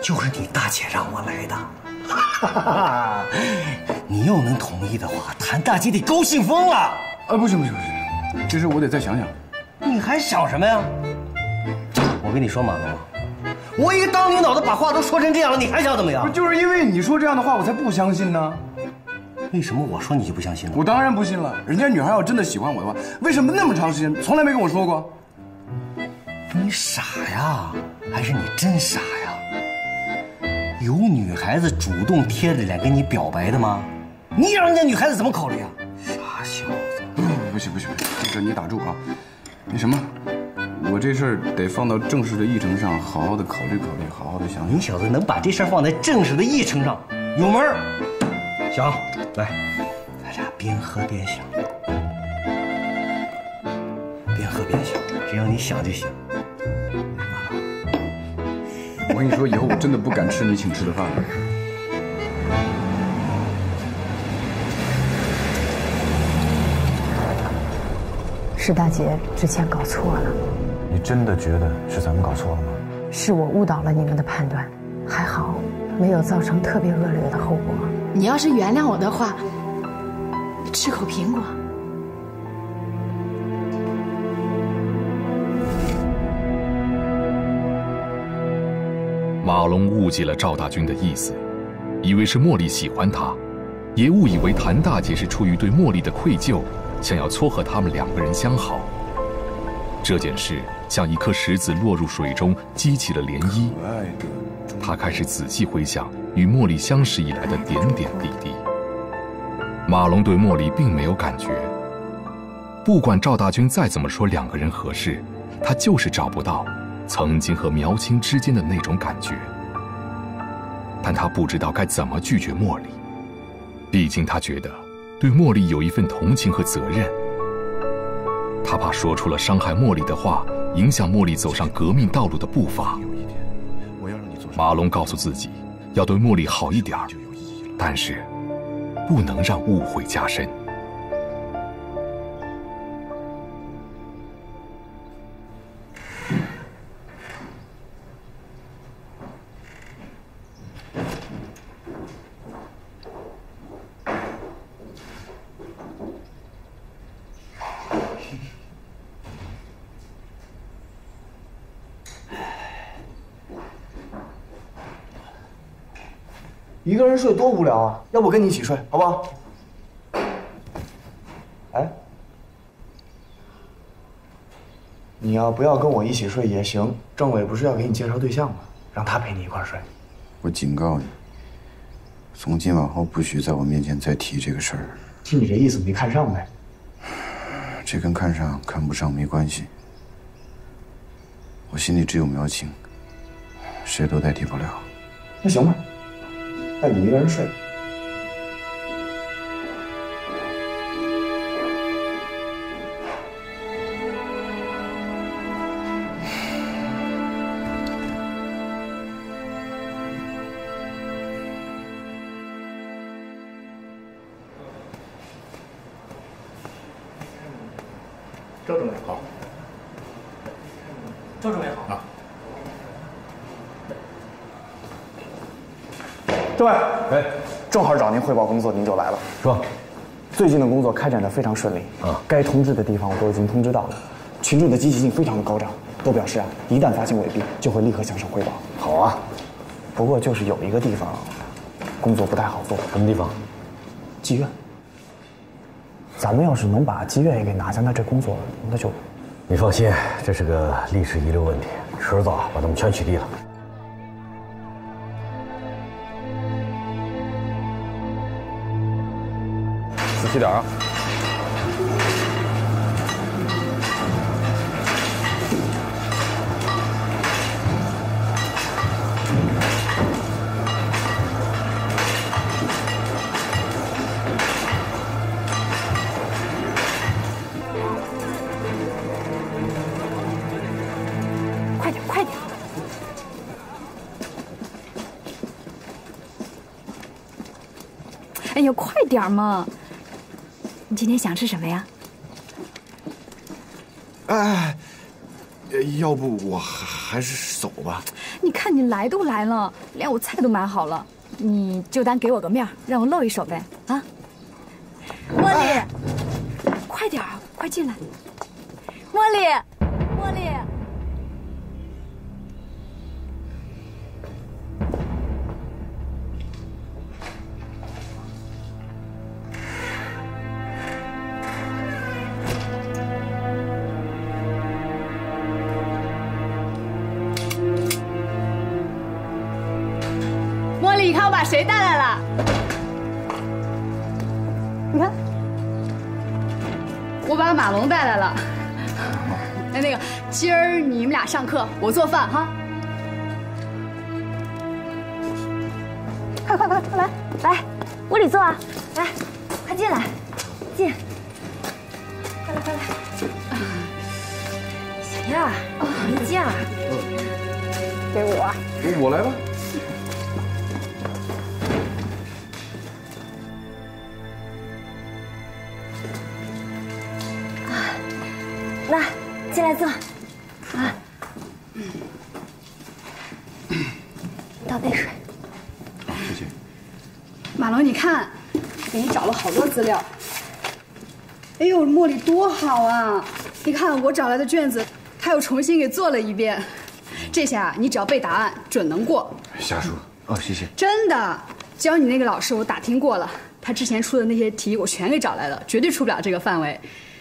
就是你大姐让我来的。哈哈，你要能同意的话，谭大姐得高兴疯了。 不行，这事我得再想想。 你还想什么呀？我跟你说，马龙，我一个当领导的把话都说成这样了，你还想怎么样？ 不就是因为你说这样的话，我才不相信呢。 为什么我说你就不相信呢？ 我当然不信了。人家女孩要真的喜欢我的话，为什么那么长时间从来没跟我说过？ 你傻呀，还是你真傻呀？有女孩子主动贴着脸跟你表白的吗？你让人家女孩子怎么考虑啊？傻小子！ 不行，这个你打住啊。那什么，我这事儿得放到正式的议程上，好好的考虑考虑，好好的想想。 你小子能把这事儿放在正式的议程上，有门儿。想，来，咱俩边喝边想，边喝边想，只要你想就行。 我跟你说，以后我真的不敢吃你请吃的饭了。 是大姐之前搞错了。 你真的觉得是咱们搞错了吗？ 是我误导了你们的判断，还好没有造成特别恶劣的后果。 你要是原谅我的话，吃口苹果。 马龙误解了赵大军的意思，以为是茉莉喜欢他，也误以为谭大姐是出于对茉莉的愧疚，想要撮合他们两个人相好。这件事像一颗石子落入水中，激起了涟漪。他开始仔细回想与茉莉相识以来的点点滴滴。马龙对茉莉并没有感觉，不管赵大军再怎么说两个人合适，他就是找不到曾经和苗青之间的那种感觉。但他不知道该怎么拒绝茉莉，毕竟他觉得对茉莉有一份同情和责任。他怕说出了伤害茉莉的话，影响茉莉走上革命道路的步伐。马龙告诉自己要对茉莉好一点，但是不能让误会加深。 一个人睡多无聊啊！要不跟你一起睡，好不好？哎，你要不要跟我一起睡也行。政委不是要给你介绍对象吗？让他陪你一块睡。 我警告你，从今往后不许在我面前再提这个事儿。 听你这意思，没看上呗？ 这跟看上看不上没关系。我心里只有苗青，谁都代替不了。 那行吧。那你一个人睡。周政委好。周政委好。啊。政委，哎，正好找您汇报工作，您就来了。 说， 最近的工作开展得非常顺利啊，该通知的地方我都已经通知到了，群众的积极性非常的高涨，都表示啊，一旦发现违弊，就会立刻向上汇报。 好啊， 不过就是有一个地方，工作不太好做。 什么地方？ 妓院。咱们要是能把妓院也给拿下，那这工作那就…… 你放心，这是个历史遗留问题，迟早把他们全取缔了。 仔细点啊！ 快点，快点！哎呀，快点嘛！你今天想吃什么呀？ 哎， 要不我还是走吧。 你看你来都来了，连我菜都买好了，你就当给我个面，让我露一手呗啊！茉莉，快点儿，快进来！茉莉，茉莉。茉莉，你看我把谁带来了？你看，我把马龙带来了。哎，那个，今儿你们俩上课，我做饭哈。快快快，来来，屋里坐啊！来，快进来，进。快来快来。小燕儿，没劲儿。给我。 我来吧。 来，进来坐。啊，倒杯水。 谢谢。 马龙，你看，给你找了好多资料。哎呦，茉莉多好啊！你看我找来的卷子，他又重新给做了一遍。这下你只要背答案，准能过。 瞎说哦，谢谢。 真的，教你那个老师我打听过了，他之前出的那些题我全给找来了，绝对出不了这个范围。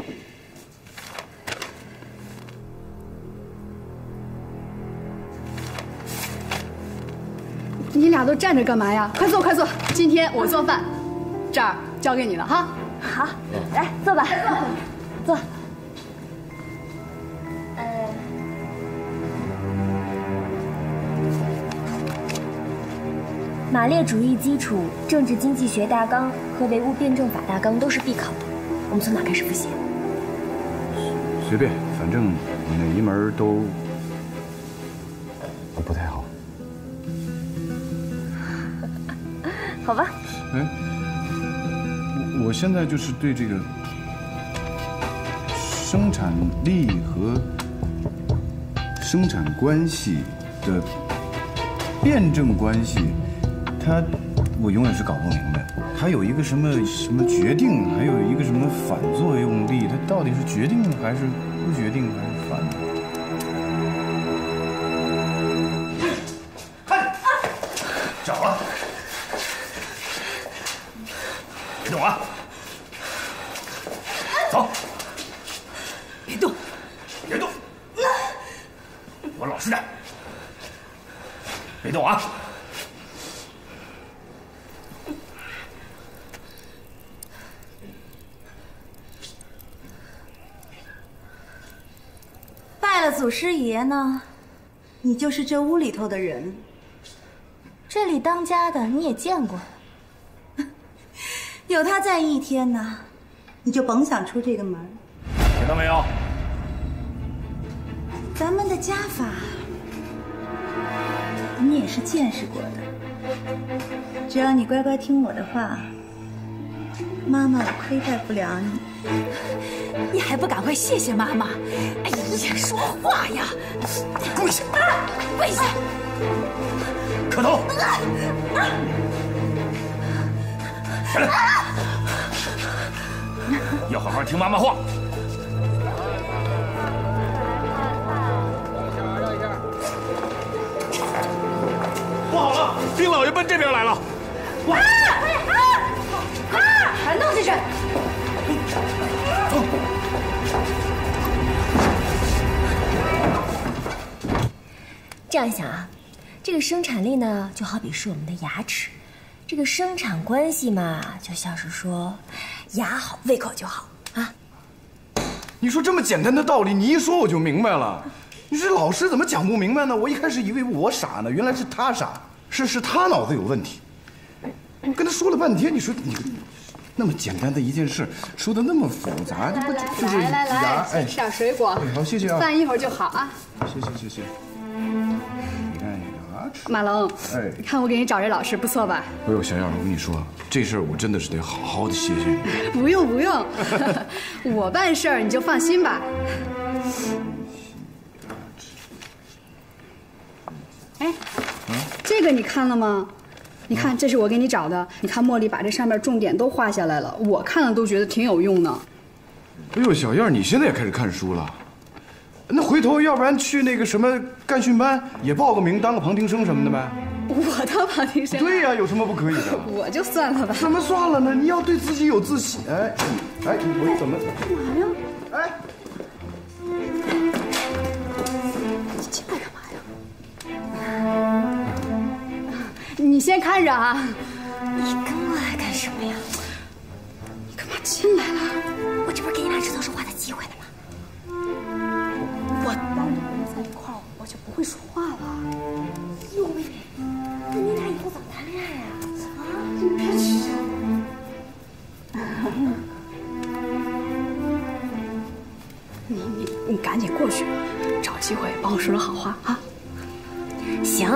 你俩都站着干嘛呀？快坐，快坐！今天我做饭，这儿交给你了哈。 好，来坐吧，坐。马列主义基础、政治经济学大纲和唯物辩证法大纲都是必考的。我们从哪开始复习？ 随便，反正哪一门都不太好。 好吧。 哎，我现在就是对这个生产力和生产关系的辩证关系，我永远是搞不明白。还有一个什么决定，还有一个什么反作用力，它到底是决定还是不决定，还是反？ 看，找了。别动啊！走，别动，别动，我老实点，别动啊！ 拜了祖师爷呢，你就是这屋里头的人。这里当家的你也见过。有他在一天呢，你就甭想出这个门。 听到没有？ 咱们的家法，你也是见识过的。只要你乖乖听我的话，妈妈我亏待不了你。 你还不赶快谢谢妈妈！哎呀，说话呀！ 跪下！ 跪下！ 磕头！起来！要好好听妈妈话。不好了，丁老爷奔这边来了！ 快弄进去！ 走。 这样想啊，这个生产力呢，就好比是我们的牙齿。这个生产关系嘛，就像是说，牙好胃口就好啊。 你说这么简单的道理，你一说我就明白了。你这老师怎么讲不明白呢？我一开始以为我傻呢，原来是他傻，是他脑子有问题。我跟他说了半天，你说你那么简单的一件事，说的那么复杂，这不就是牙？ 哎，吃点水果。 好，谢谢啊。 饭一会儿就好啊。 谢谢。你看牙齿。 马龙， 哎， 你看我给你找这老师不错吧？ 哎呦，小燕，我跟你说，这事儿我真的是得好好的谢谢你。 不用，我办事儿你就放心吧。 哎，这个你看了吗？你看，这是我给你找的。你看，茉莉把这上面重点都画下来了，我看了都觉得挺有用的。 哎呦，小燕，你现在也开始看书了？那回头要不然去那个什么干训班也报个名，当个旁听生什么的呗。 我当旁听生？ 对呀，有什么不可以的？ 我就算了吧。 怎么算了呢？你要对自己有自信。哎，我怎么？ 干嘛呀？ 哎， 你进来干嘛呀？你先看着啊。 你跟我来干什么呀？ 你干嘛进来了？ 我这不是给你俩制造说话的机会呢吗？ 我当你们在一块儿，我就不会说话了。 哟喂，那你俩以后咋谈恋爱呀？啊， 你别取笑我。你赶紧过去，找机会帮我说说好话啊！ 行。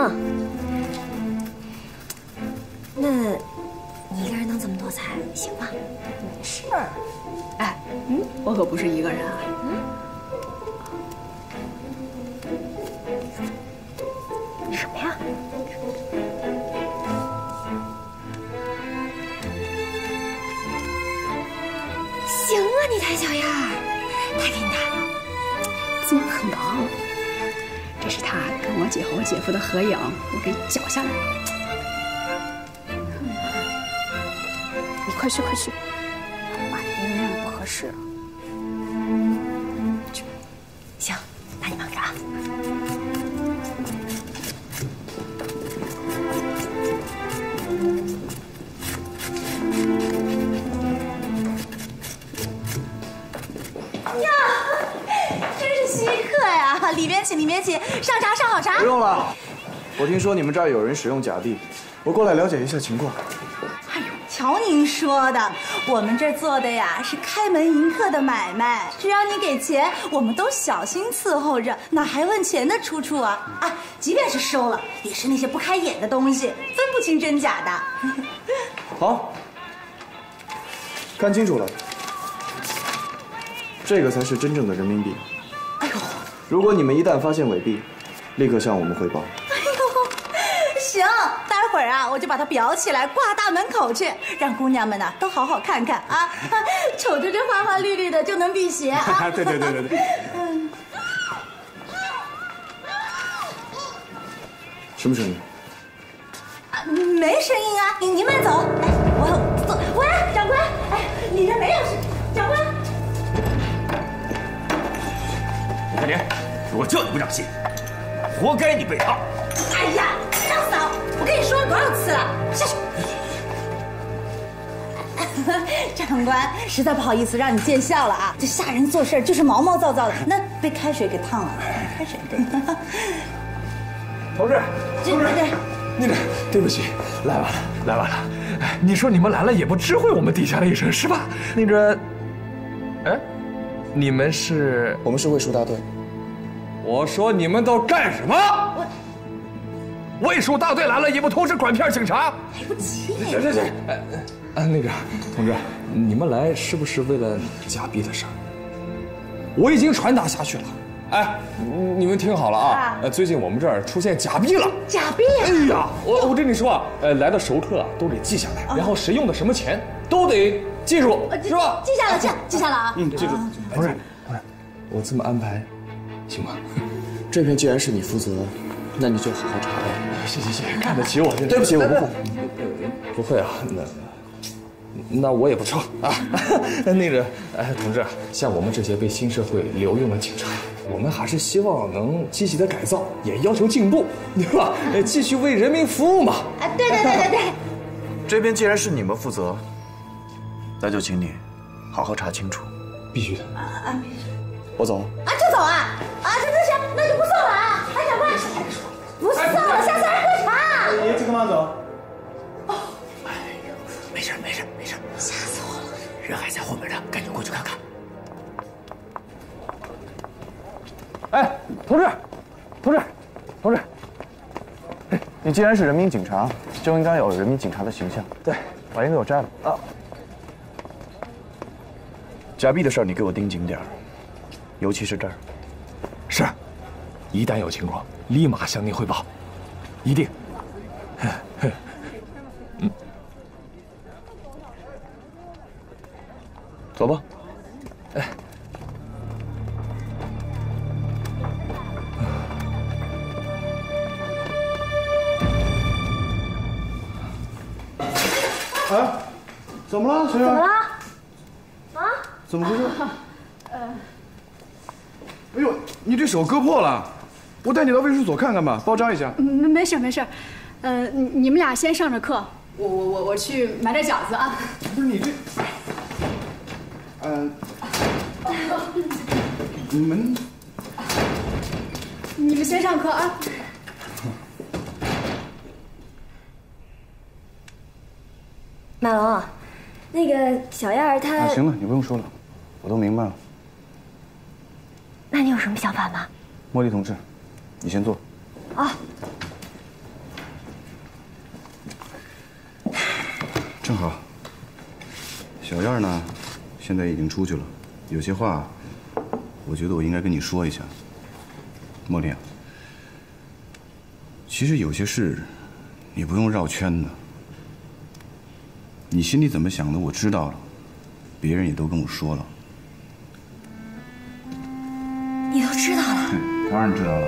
那你一个人能这么多才行吗？ 没事儿。哎，我可不是一个人啊。 什么呀？行啊，你谭小燕儿，他给你的， 怎么可能？这是他跟我姐和我姐夫的合影，我给绞下来了。你快去快去，妈，你那样不合适。 行，那你忙着啊。 呀，真是稀客呀！里边请，里边请，上茶上好茶。 不用了，我听说你们这儿有人使用假币，我过来了解一下情况。 哎呦，瞧您说的，我们这做的呀是开门迎客的买卖，只要你给钱，我们都小心伺候着，哪还问钱的出处啊？啊，即便是收了，也是那些不开眼的东西，分不清真假的。 好，看清楚了，这个才是真正的人民币。 哎呦， 如果你们一旦发现伪币，立刻向我们汇报。 行，待会儿啊，我就把它裱起来挂大门口去，让姑娘们呢都好好看看啊，瞅着这花花绿绿的就能辟邪啊。 对。什么声音？ 啊，没声音啊，你慢走。哎，我走。喂，长官，哎，里面没有事。长官， 李开林，我叫你不长心，活该你被套。 哎呀，张嫂，我跟你说了多少次了，下去。长官，实在不好意思让你见笑了啊！这下人做事就是毛毛躁躁的，那被开水给烫了。开水，对。 同志，对不起，来晚了。哎，你说你们来了也不知会我们地下了一声是吧？那个，哎，你们是？ 我们是卫戍大队。 我说你们都干什么？卫戍大队来了也不通知管片警察？ 来不及。 行，那个同志，你们来是不是为了假币的事儿？我已经传达下去了。哎，你们听好了啊！最近我们这儿出现假币了。 假币？ 哎呀，我跟你说啊，来的熟客都得记下来，然后谁用的什么钱都得记住，是吧？ 记下了啊！ 记住。同志，我这么安排，行吗？ 这片既然是你负责，那你就好好查吧。 行，看得起我。 对不起，我不会。 不会啊，那我也不错啊。那个，同志，像我们这些被新社会留用的警察，我们还是希望能积极的改造，也要求进步，对吧？继续为人民服务嘛。 啊，对。 这边既然是你们负责，那就请你好好查清楚。 必须的。 必须。 我走了。 啊，就走啊？啊，这行，那就不送了啊！哎，长官，不送了，下次还喝茶。 你这个慢走。 没事， 吓死我了！ 人还在后面呢，赶紧过去看看。 哎，同志， 你既然是人民警察，就应该有人民警察的形象。 对， 把烟给我摘了啊！假币的事儿你给我盯紧点儿，尤其是这儿。 是，一旦有情况，立马向您汇报。 一定。走吧。哎。 哎，怎么了，小燕？ 怎么了？啊？ 怎么回事？哎呦，你这手割破了，我带你到卫生所看看吧，包扎一下。 没事没事，你们俩先上着课，我去买点饺子啊。 不是你这， 你们先上课啊。 马龙，那个小燕儿她…… 行了，你不用说了，我都明白了。 那你有什么想法吗？ 茉莉同志，你先坐。 啊。 正好，小燕呢，现在已经出去了，有些话，我觉得我应该跟你说一下。茉莉啊，其实有些事，你不用绕圈的。你心里怎么想的，我知道了，别人也都跟我说了。 你都知道了？ 当然知道了。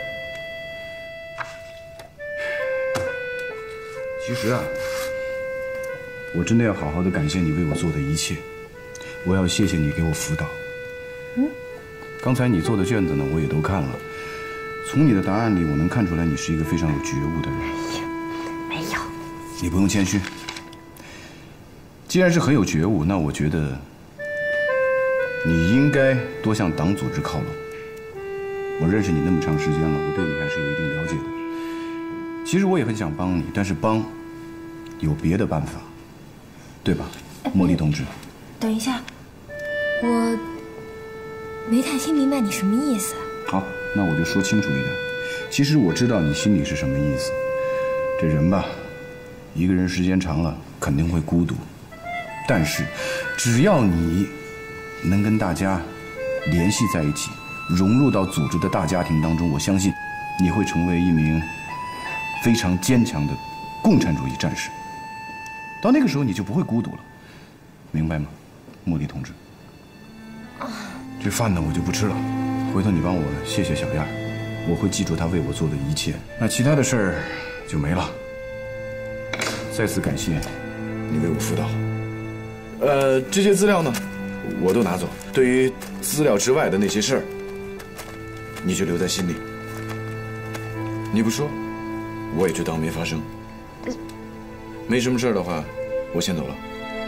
其实啊，我真的要好好的感谢你为我做的一切，我要谢谢你给我辅导。刚才你做的卷子呢，我也都看了，从你的答案里，我能看出来你是一个非常有觉悟的人。 没有。 你不用谦虚。既然是很有觉悟，那我觉得你应该多向党组织靠拢。我认识你那么长时间了，我对你还是有一定了解的。其实我也很想帮你，但是帮有别的办法，对吧，茉莉同志？ 等一下，我没太听明白你什么意思。 好，那我就说清楚一点。其实我知道你心里是什么意思。这人吧，一个人时间长了肯定会孤独。但是，只要你能跟大家联系在一起，融入到组织的大家庭当中，我相信你会成为一名非常坚强的共产主义战士。到那个时候，你就不会孤独了，明白吗，茉莉同志？这饭呢，我就不吃了，回头你帮我谢谢小燕，我会记住她为我做的一切。那其他的事儿就没了。再次感谢你为我辅导。这些资料呢，我都拿走。对于资料之外的那些事儿，你就留在心里。你不说，我也就当没发生。没什么事儿的话，我先走了。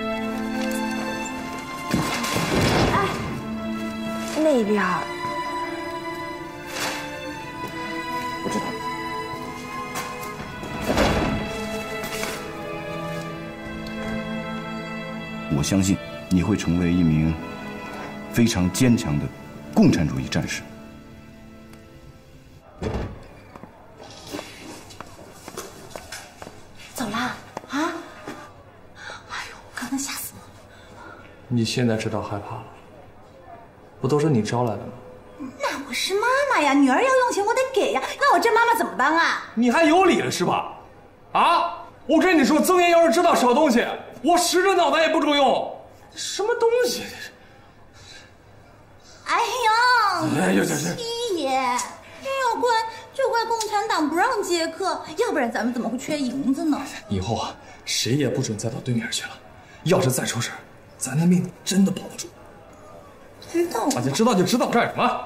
哎，那边。 我知道。我相信你会成为一名非常坚强的共产主义战士。 走了啊！哎呦，刚才吓死我了！ 你现在知道害怕了？不都是你招来的吗？ 那我是妈妈呀，女儿要用钱我得给呀，那我这妈妈怎么办啊？ 你还有理了是吧？啊！我跟你说，曾爷要是知道少东西，我使着脑袋也不中用。什么东西？ 哎呦，七爷，要怪就怪共产党不让接客，要不然咱们怎么会缺银子呢？ 以后啊，谁也不准再到对面去了。要是再出事，咱的命真的保不住。 知道了，知道就知道，干什么？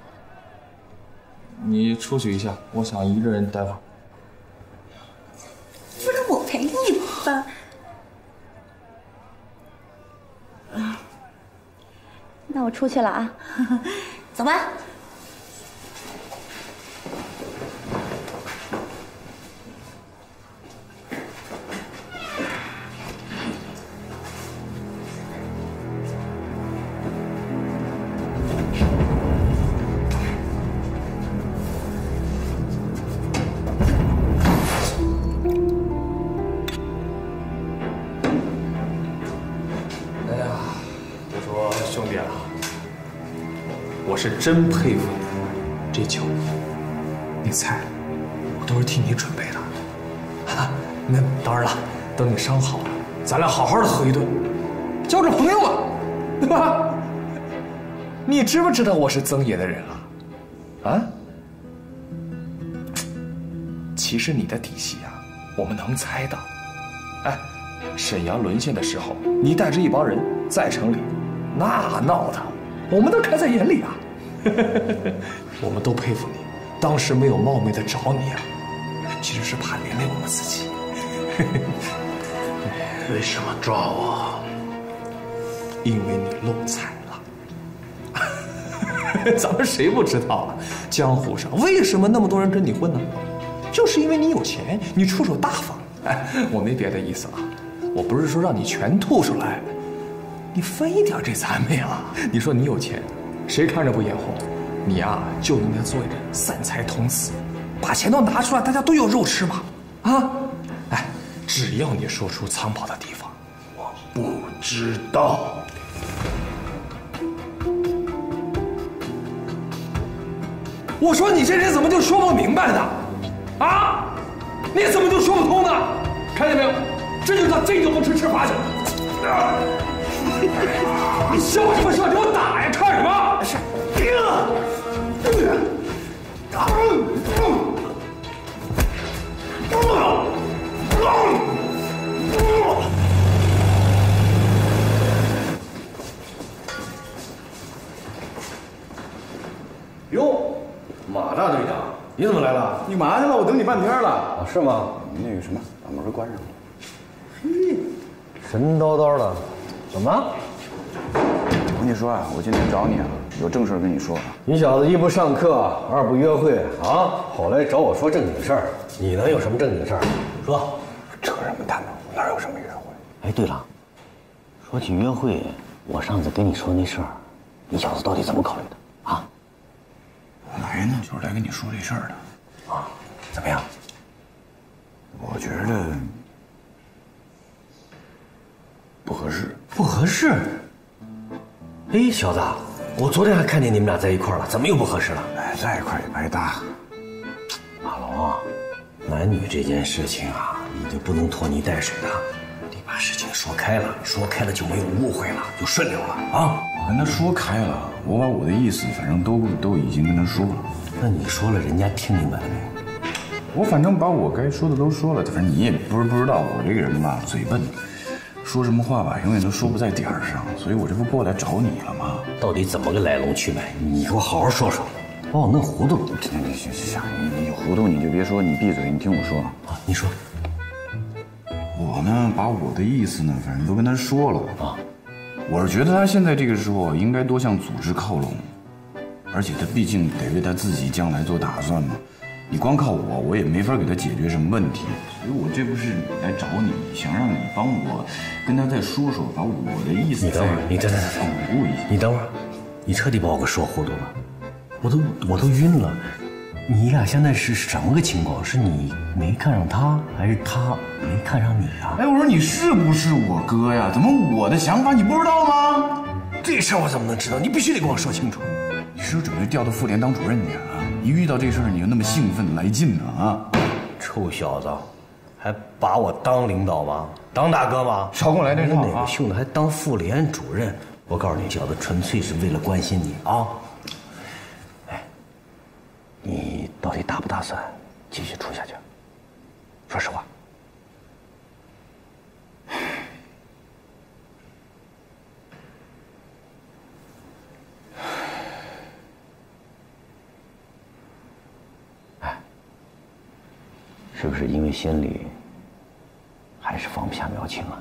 你出去一下，我想一个人待会儿。 不然我陪你吧。那我出去了啊，走吧。 我是真佩服你，这酒，你猜，我我都是替你准备的。那当然了，等你伤好了，咱俩好好的喝一顿，交个朋友嘛，对吧？你知不知道我是曾爷的人啊？啊？其实你的底细啊，我们能猜到。哎，沈阳沦陷的时候，你带着一帮人在城里，那闹的，我们都看在眼里啊。我们都佩服你，当时没有冒昧的找你啊，其实是怕连累我们自己。 为什么抓我？ 因为你漏财了。咱们谁不知道啊？江湖上为什么那么多人跟你混呢？就是因为你有钱，你出手大方。哎，我没别的意思啊，我不是说让你全吐出来，你分一点这咱们呀。你说你有钱，谁看着不眼红？你呀，就应该做一个散财童子，把钱都拿出来，大家都有肉吃嘛。啊，哎，只要你说出藏宝的地方， 我不知道。 我说你这人怎么就说不明白呢？啊，你怎么就说不通呢？看见没有，这就叫这就不吃吃罚酒。你笑什么笑？给我打呀！看什么？是。 哟，马大队长，你怎么来了？ 你干嘛去了？我等你半天了。 啊，是吗？ 那个什么，把门关上。 嘿，神叨叨的，怎么了？ 我跟你说啊，我今天找你啊，有正事跟你说。 你小子一不上课，二不约会啊，后来找我说正经事儿，你能有什么正经事儿？说， 扯什么淡呢？我哪有什么约会？ 哎，对了，说起约会，我上次跟你说那事儿，你小子到底怎么考虑的啊？ 我来呢，就是来跟你说这事儿的。 啊，怎么样？ 我觉得不合适。 不合适？哎，小子，我昨天还看见你们俩在一块儿了，怎么又不合适了？ 哎，在一块儿也白搭。 马龙啊，男女这件事情啊，你就不能拖泥带水的，得把事情说开了，说开了就没有误会了，就顺溜了啊。 我跟他说开了，我把我的意思反正都已经跟他说了。 那你说了，人家听明白了没有？ 我反正把我该说的都说了，反正你也不知道我这个人吧，嘴笨，说什么话吧，永远都说不在点儿上，所以我这不过来找你了吗？ 到底怎么个来龙去脉？你给我好好说说，把我弄糊涂了。 行，你糊涂你就别说，你闭嘴，你听我说啊。你说。 我呢，把我的意思呢，反正都跟他说了啊。我是觉得他现在这个时候应该多向组织靠拢，而且他毕竟得为他自己将来做打算嘛。你光靠我也没法给他解决什么问题，所以我这不是来找你，想让你帮我跟他再说说，把我的意思。 你等会儿，你等， 巩固一下。 你等会儿，你彻底把我给说糊涂了，我都晕了。你俩现在是什么个情况？是你没看上他，还是他没看上你啊？ 哎，我说你是不是我哥呀？怎么我的想法你不知道吗？ 这事儿我怎么能知道？你必须得跟我说清楚。 你是不是准备调到妇联当主任去啊？一遇到这事儿你就那么兴奋来劲呢啊！ 臭小子，还把我当领导吗？当大哥吗？ 少跟我来这套啊！ 哪个兄弟还当妇联主任？我告诉你，小子纯粹是为了关心你啊！哎，你到底打不打算继续处下去？说实话。是不是因为心里还是放不下苗青啊？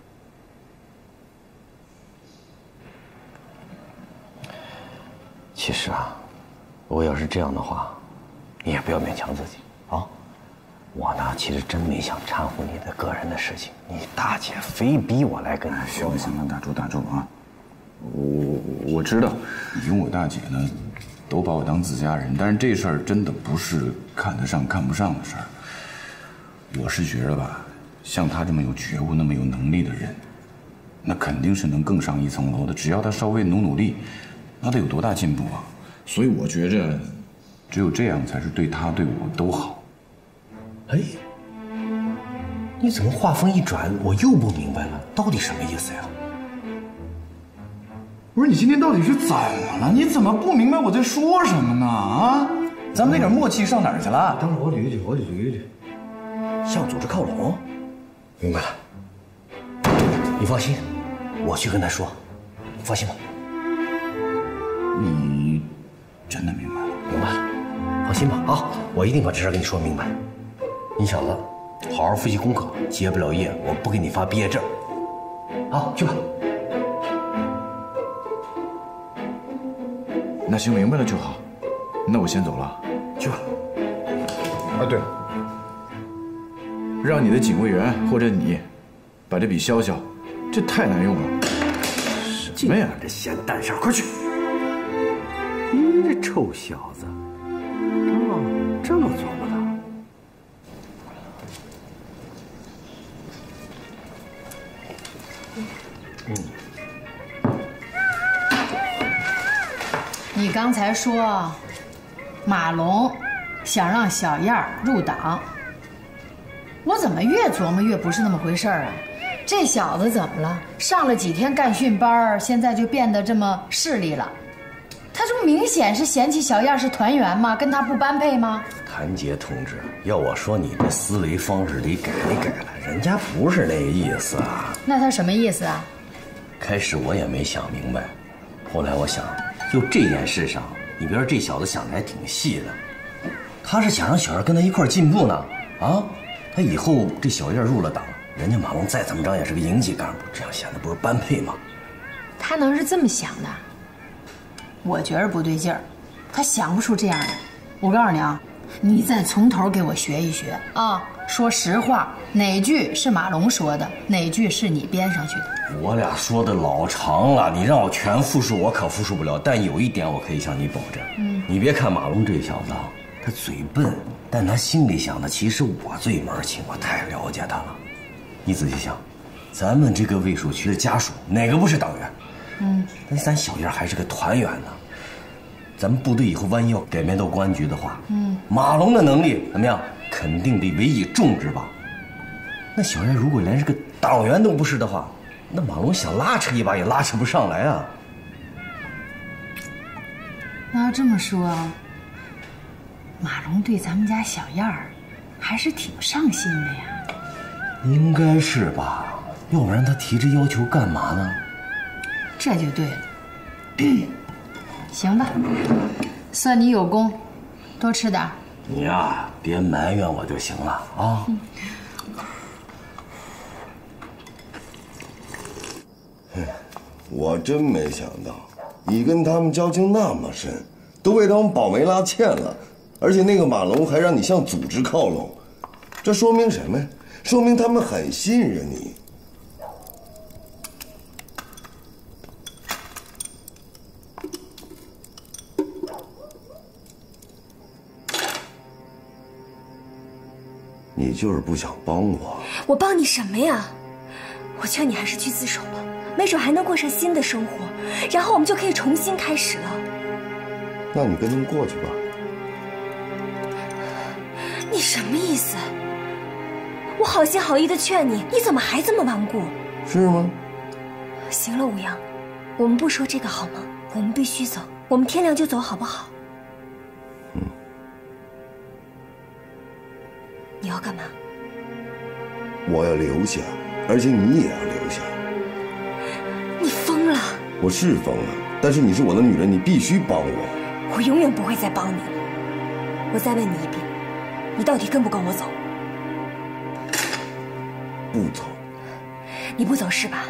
其实啊，我要是这样的话，你也不要勉强自己啊。我呢，其实真没想掺和你的个人的事情，你大姐非逼我来跟你说。 行了，打住啊！我知道，你跟我大姐呢，都把我当自家人，但是这事儿真的不是看得上看不上的事儿。我是觉得吧，像他这么有觉悟、那么有能力的人，那肯定是能更上一层楼的。只要他稍微努力，那得有多大进步啊！所以我觉着，只有这样才是对他对我都好。 哎，你怎么话锋一转，我又不明白了，到底什么意思呀？ 不是你今天到底是怎么了？你怎么不明白我在说什么呢？啊，咱们那点默契上哪儿去了？ 等会儿我捋一捋，向组织靠拢。明白了。你放心，我去跟他说，你放心吧。 你真的明白了？ 明白了，放心吧啊，我一定把这事跟你说明白。你小子好好复习功课，结不了业我不给你发毕业证。好，去吧。 那行，明白了就好。那我先走了， 去吧。 啊，对了，让你的警卫员或者你把这笔消消，这太难用了。什么呀， 这闲蛋事儿，快去！你这臭小子，这么琢磨的？ 你刚才说马龙想让小燕入党，我怎么越琢磨越不是那么回事儿啊？这小子怎么了？上了几天干训班，现在就变得这么势利了？他这不明显是嫌弃小燕是团员吗？跟他不般配吗？ 谭杰同志，要我说你这思维方式得改了，人家不是那个意思啊。 那他什么意思啊？ 开始我也没想明白，后来我想，就这件事上，你别说这小子想的还挺细的，他是想让小燕跟他一块进步呢。啊，他以后这小燕入了党，人家马龙再怎么着也是个营级干部，这样显得不是般配吗？ 他能是这么想的？我觉着不对劲儿，他想不出这样的。我告诉你啊，你再从头给我学一学啊！说实话，哪句是马龙说的，哪句是你编上去的？ 我俩说的老长了，你让我全复述，我可复述不了。但有一点我可以向你保证，你别看马龙这小子，他嘴笨，但他心里想的其实我最门清，我太了解他了。你仔细想，咱们这个卫戍区的家属哪个不是党员？但咱小燕还是个团员呢。咱们部队以后万一要改编到公安局的话，马龙的能力怎么样？肯定得委以重视吧。那小燕如果连是个党员都不是的话，那马龙想拉扯一把也拉扯不上来啊。 那要这么说，马龙对咱们家小燕儿还是挺上心的呀。 应该是吧，要不然他提这要求干嘛呢？ 这就对了。行吧，算你有功，多吃点。 你呀，别埋怨我就行了啊。 我真没想到，你跟他们交情那么深，都为他们保媒拉纤了，而且那个马龙还让你向组织靠拢，这说明什么呀？说明他们很信任你。你就是不想帮我？ 我帮你什么呀？我劝你还是去自首吧，没准还能过上新的生活，然后我们就可以重新开始了。 那你跟他们过去吧。 你什么意思？我好心好意的劝你，你怎么还这么顽固？ 是吗？ 行了，吴阳，我们不说这个好吗？我们必须走，我们天亮就走，好不好？你要干嘛？ 我要留下，而且你也要留下。 你疯了！ 我是疯了，但是你是我的女人，你必须帮我。 我永远不会再帮你了。我再问你一遍，你到底跟不跟我走？ 不走。 你不走是吧？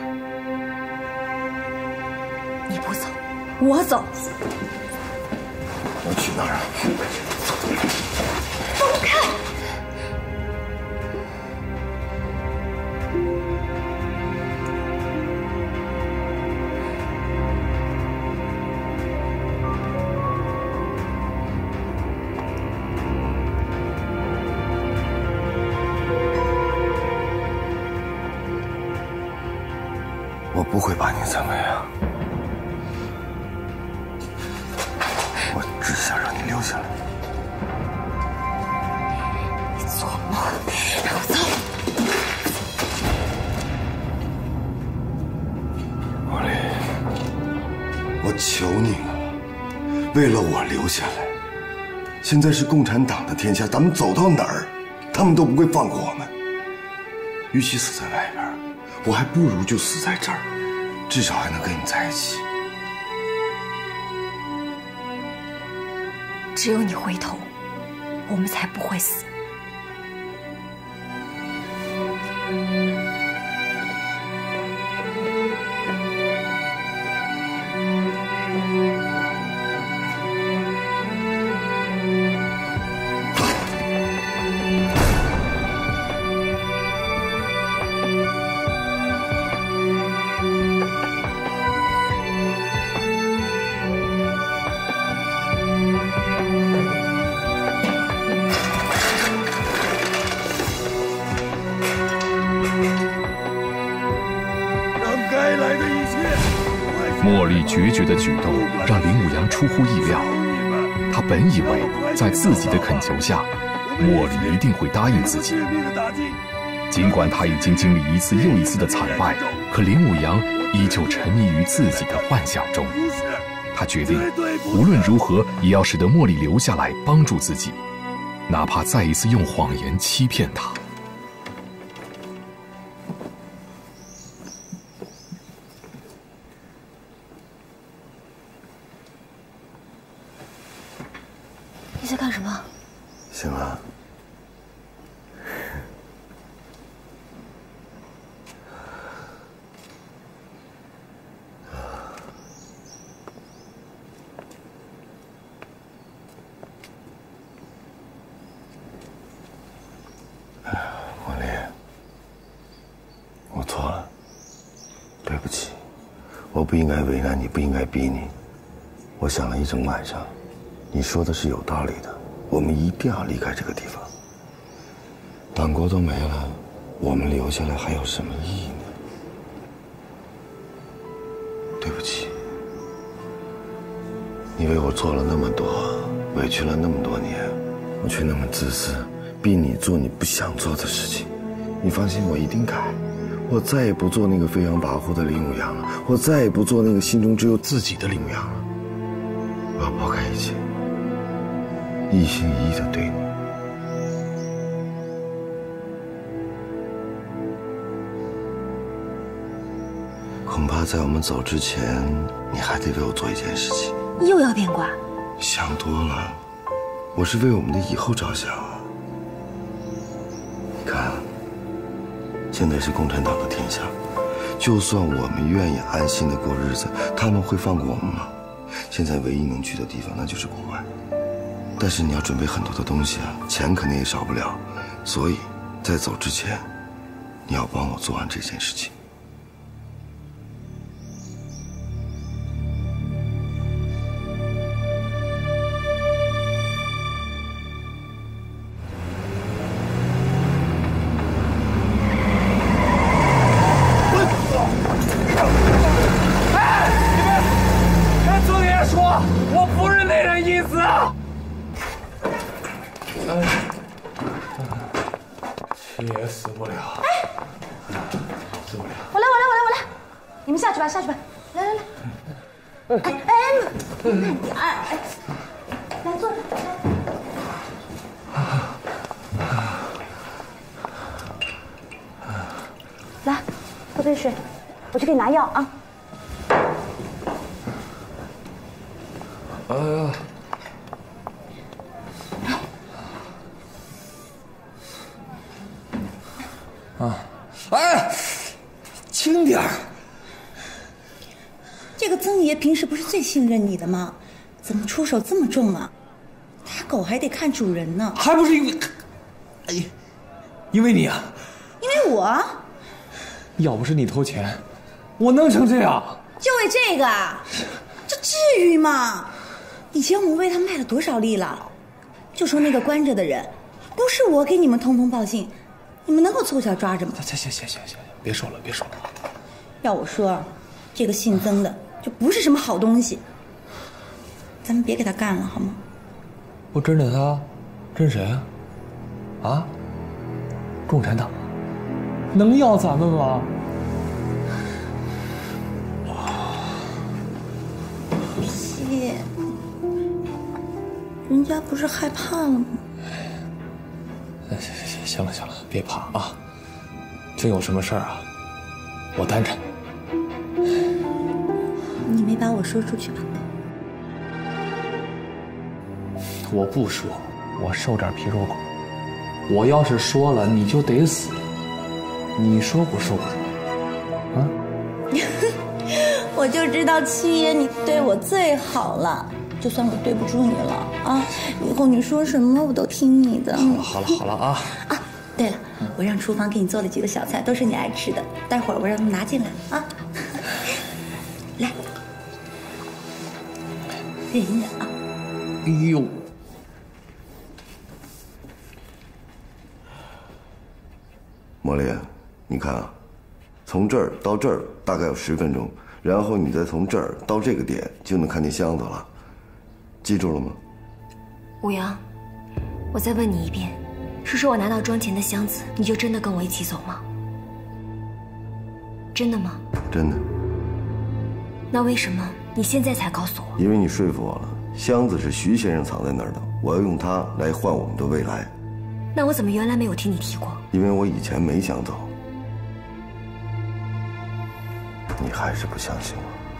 你不走，我走。 我去哪儿啊？ 放开！ 我不会把你怎么样，我只想让你留下来。 你做梦！ 为了我留下来。现在是共产党的天下，咱们走到哪儿，他们都不会放过我们。与其死在外边，我还不如就死在这儿，至少还能跟你在一起。 只有你回头，我们才不会死。 茉莉决绝的举动让林武阳出乎意料，他本以为在自己的恳求下，茉莉一定会答应自己。尽管他已经经历一次又一次的惨败，可林武阳依旧沉迷于自己的幻想中。他决定无论如何也要使得茉莉留下来帮助自己，哪怕再一次用谎言欺骗她。 你在干什么？ 醒了。茉莉，我错了，对不起，我不应该为难你，不应该逼你。我想了一整晚上。你说的是有道理的，我们一定要离开这个地方。党国都没了，我们留下来还有什么意义呢？对不起，你为我做了那么多，委屈了那么多年，我却那么自私，逼你做你不想做的事情。你放心，我一定改，我再也不做那个飞扬跋扈的林武阳了，我再也不做那个心中只有自己的林武阳了。我要抛开一切，一心一意的对你。恐怕在我们走之前，你还得为我做一件事情。 又要变卦？ 想多了，我是为我们的以后着想啊。你看，现在是共产党的天下，就算我们愿意安心的过日子，他们会放过我们吗？现在唯一能去的地方，那就是国外。但是你要准备很多的东西啊，钱肯定也少不了，所以在走之前，你要帮我做完这件事情。 也死不了。死不了。 我来，你们下去吧，来。慢点儿，来坐着。来，喝杯水，我去给你拿药啊。 哎呀。 哎，轻点儿。这个曾爷平时不是最信任你的吗？怎么出手这么重啊？打狗还得看主人呢。 还不是因为，因为你啊。 因为我。 要不是你偷钱，我能成这样？ 就为这个啊？这至于吗？以前我们为他卖了多少力了？就说那个关着的人，不是我给你们通风报信。你们能够凑巧抓着吗？ 行，别说了。 要我说，这个姓曾的就不是什么好东西，咱们别给他干了好吗？ 不真的他，真谁啊？啊？共产党能要咱们吗？ 谢。 人家不是害怕了吗？ 行了，别怕啊！真有什么事儿啊，我担着。 你没把我说出去吧？ 我不说，我受点皮肉苦。我要是说了，你就得死。你说我受不受？啊？ 我就知道七爷你对我最好了，就算我对不住你了啊，以后你说什么我都听你的。 好了啊！ 啊，对了，我让厨房给你做了几个小菜，都是你爱吃的，待会儿我让他们拿进来啊。来，忍忍啊！ 哎呦， 茉莉，你看啊，从这儿到这儿大概有10分钟，然后你再从这儿到这个点就能看见箱子了，记住了吗？ 武阳，我再问你一遍，是说我拿到装钱的箱子，你就真的跟我一起走吗？真的吗？ 真的。 那为什么你现在才告诉我？ 因为你说服我了，箱子是徐先生藏在那儿的，我要用它来换我们的未来。 那我怎么原来没有听你提过？ 因为我以前没想走。你还是不相信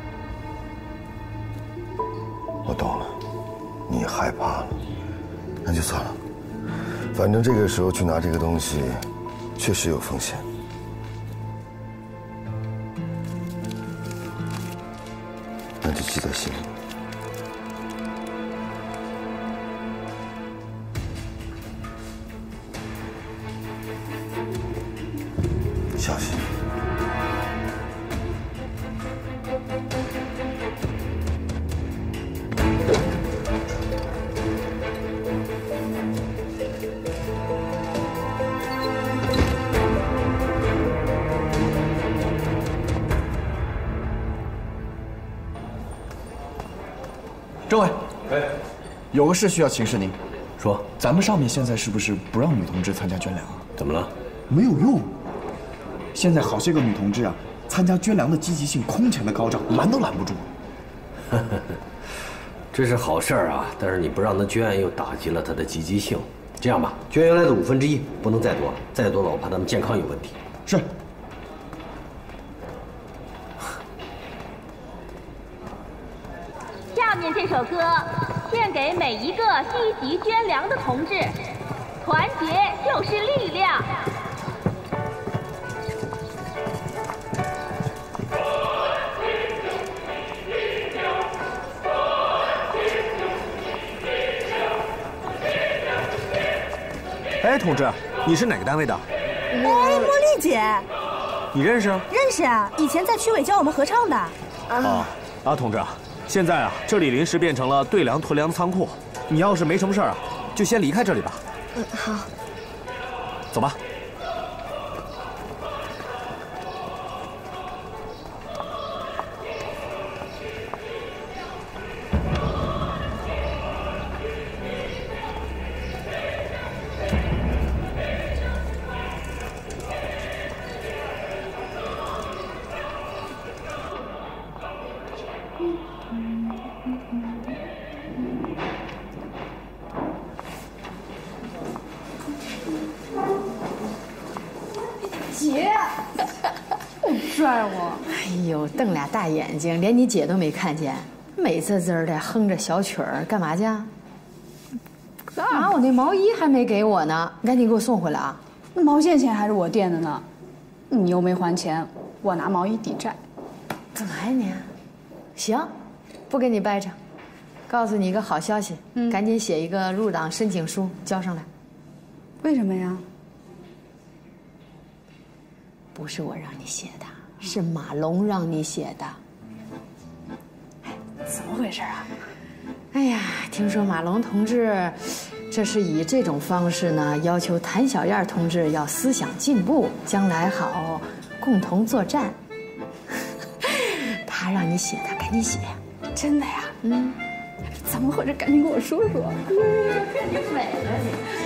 我？我懂了，你害怕了，那就算了。反正这个时候去拿这个东西，确实有风险。那就记在心里。小心。 政委，有个事需要请示您。 说， 咱们上面现在是不是不让女同志参加捐粮啊？ 怎么了？ 没有用。现在好些个女同志啊，参加捐粮的积极性空前的高涨，拦都拦不住。 这是好事儿啊，但是你不让她捐，又打击了她的积极性。这样吧，捐原来的1/5，不能再多了，再多了我怕他们健康有问题。 是。 下面这首歌献给每一个积极捐粮的同志，团结就是力量。 哎，同志，你是哪个单位的？ 哎，茉莉姐， 你认识？ 认识啊，以前在区委教我们合唱的。 同志，现在啊，这里临时变成了兑粮囤粮的仓库，你要是没什么事儿啊，就先离开这里吧。 好。 走吧。 姐，拽我！ 哎呦，瞪俩大眼睛，连你姐都没看见，美滋滋的哼着小曲儿，干嘛去？啊，我那毛衣还没给我呢，赶紧给我送回来啊！ 那毛线钱还是我垫的呢，你又没还钱，我拿毛衣抵债。 干嘛呀你？行，不跟你掰扯。告诉你一个好消息，赶紧写一个入党申请书交上来。 为什么呀？ 不是我让你写的，是马龙让你写的。 怎么回事啊？ 哎呀，听说马龙同志，这是以这种方式呢，要求谭小燕同志要思想进步，将来好共同作战。他让你写的，赶紧写。 真的呀？怎么回事？赶紧跟我说说。 你美了你。